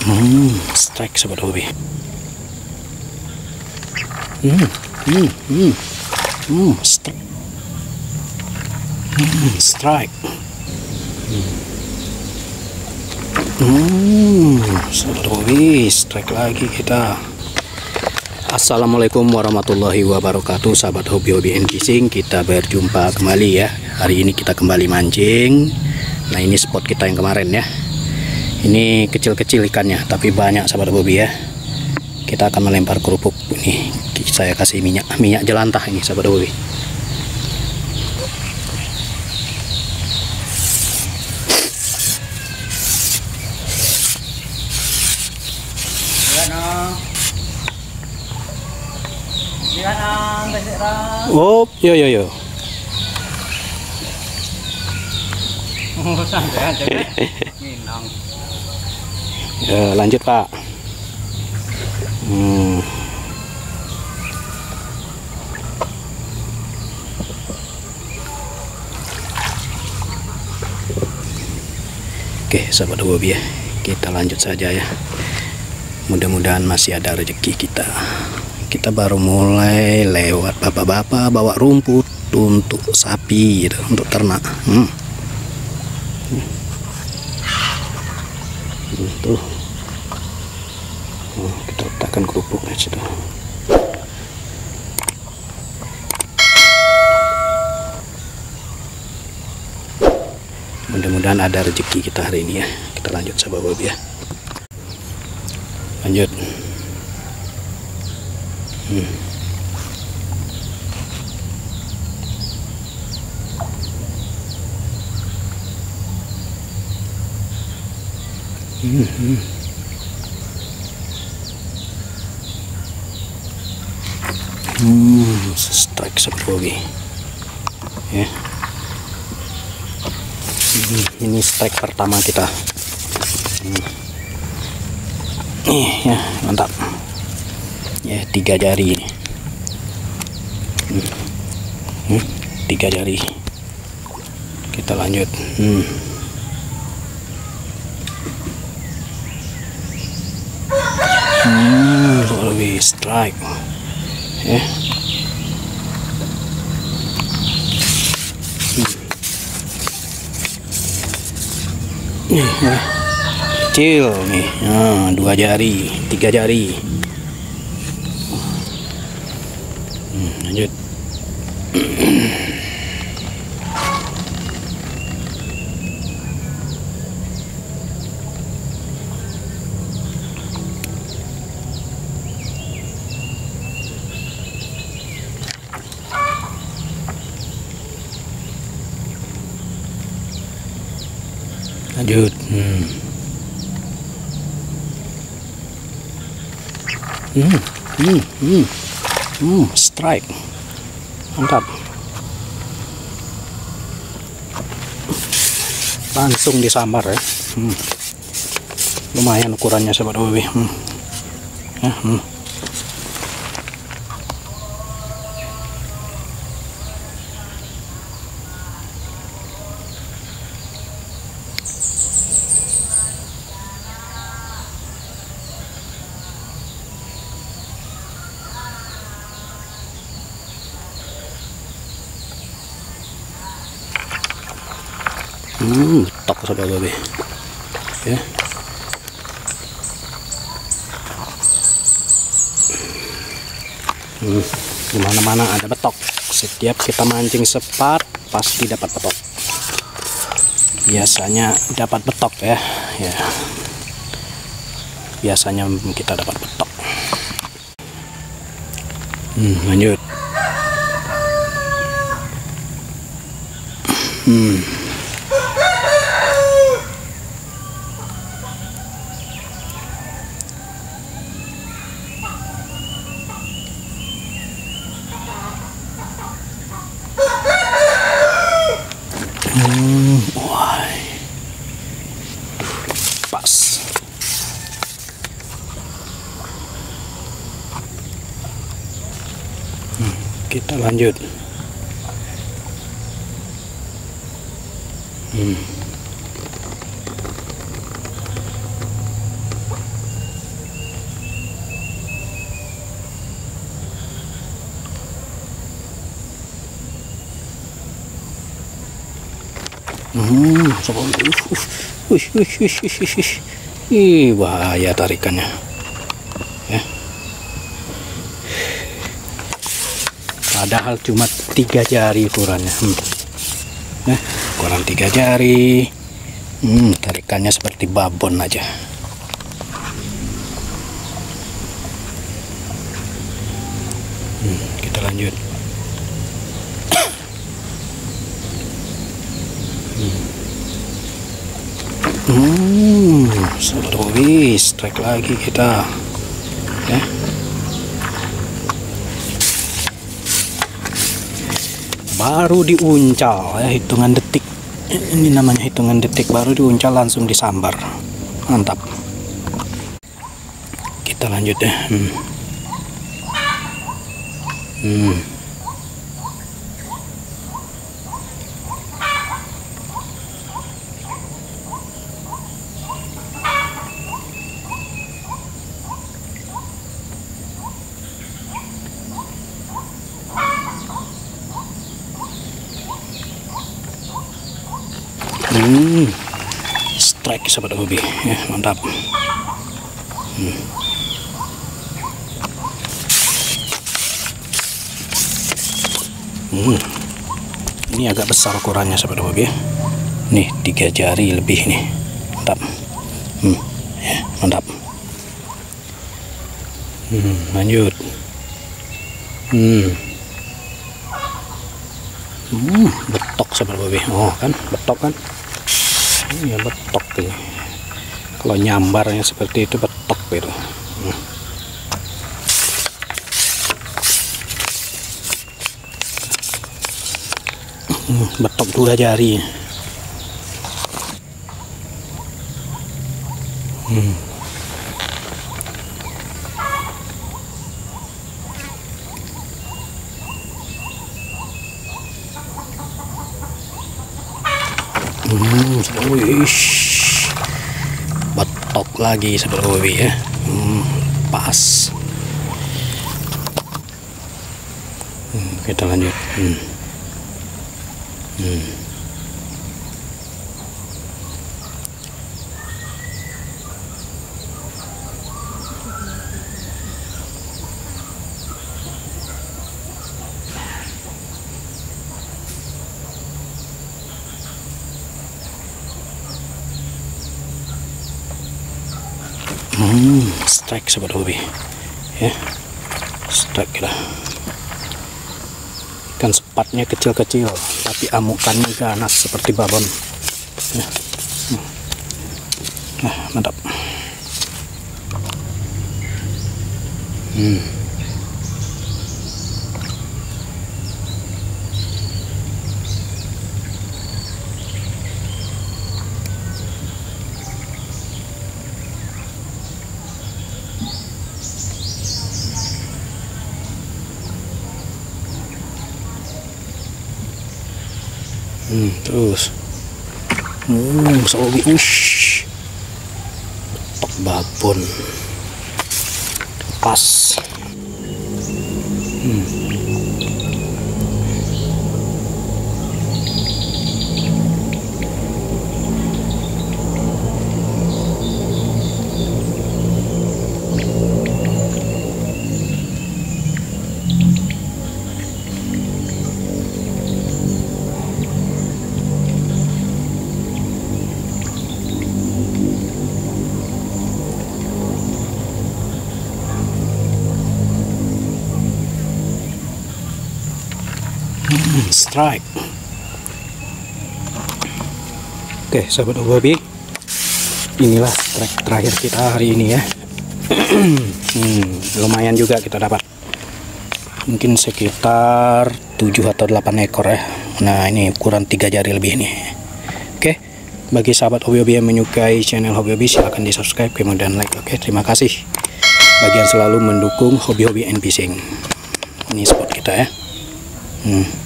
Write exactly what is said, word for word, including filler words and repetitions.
Hmm, strike sobat hobi. Hmm, hmm, hmm, hmm, strike. Hmm, strike. Hmm, sobat hobi, strike lagi kita. Assalamualaikum warahmatullahi wabarakatuh, sahabat hobi-hobi and fishing. Kita berjumpa kembali ya. Hari ini kita kembali mancing. Nah, ini spot kita yang kemarin ya. Ini kecil-kecil ikannya, tapi banyak sahabat hobi ya. Kita akan melempar kerupuk. Ini saya kasih minyak minyak jelantah ini sahabat hobi. Oh, yo yo yo. Ya, lanjut Pak. Hmm. Oke, sahabat hobi ya, kita lanjut saja ya. Mudah-mudahan masih ada rezeki kita. Kita baru mulai lewat bapak-bapak bawa rumput untuk sapi gitu, untuk ternak. Hmm. Tuh. Oh, kita letakkan kerupuknya situ. Mudah-mudahan ada rezeki kita hari ini ya. Kita lanjut sahabat hobi ya. Lanjut. Hmm. Hmm, hmm. Hmm, strike sahabat hobi ya. Hmm, ini strike pertama kita. Hmm. Nih ya, mantap ya, tiga jari. Hmm. Hmm, tiga jari. Kita lanjut. Hmm. Hmm, lebih strike ya. Hmm. Nih ya, kecil nih. Nah, dua jari, tiga jari. Hmm, lanjut. Lanjut. Hmm. Hmm, hmm, hmm, hmm, strike, mantap. Langsung disambar ya. Hmm. Lumayan ukurannya sahabat hobi. Hmm. Ya, hmm. Hmm, tok sahabat hobi ya. Hmm, dimana-mana ada betok. Setiap kita mancing sepat pasti dapat betok. Biasanya dapat betok ya. Ya. Biasanya kita dapat betok. Hmm, lanjut. Hmm. Hmm, wah, pas. Hmm, kita lanjut. Hmm. Hmm, uh, uh, uh, uh, uh, uh, uh. Ih, bahaya tarikannya ya. Padahal cuma tiga jari ukurannya. hmm. Nah, ukuran tiga jari. hmm, Tarikannya seperti babon aja. hmm, Kita lanjut. Hmm, Sobat Hobi, strike lagi kita ya. Baru diuncal ya, hitungan detik. Ini namanya hitungan detik, baru diuncal langsung disambar. Mantap. Kita lanjut ya. Hmm. Hmm. Hmm, strike Sobat Hobi ya, mantap. hmm. Hmm. Ini agak besar ukurannya Sobat Hobi ya. Nih tiga jari lebih nih, mantap. hmm. Ya, mantap. hmm, Lanjut. hmm. Hmm, betok Sobat Hobi. Oh kan, betok kan. Ya betok ini. Kalau nyambarnya seperti itu betok gitu. hmm. Hmm, betok dua jari. hmm. Hmm, wish, betok lagi Sobat Hobi ya. hmm, Pas. hmm, Kita lanjut. hmm. Hmm. Hmm, strike Sobat Hobi ya, strike lah. Ikan sepatnya kecil-kecil tapi amukannya ganas seperti babon ya. Nah, mantap. hmm. Hmm, terus hmm, Sobi, ush, betok babon pas. hmm. Hmm, strike. Oke Sobat Hobi, inilah strike terakhir kita hari ini ya. hmm, lumayan juga kita dapat, mungkin sekitar tujuh atau delapan ekor ya. Nah ini ukuran tiga jari lebih nih. Oke, bagi sahabat hobi-hobi yang menyukai channel hobi-hobi silahkan di subscribe kemudian like. Oke, terima kasih bagi yang selalu mendukung hobi-hobi and fishing. Ini spot kita ya. hmm.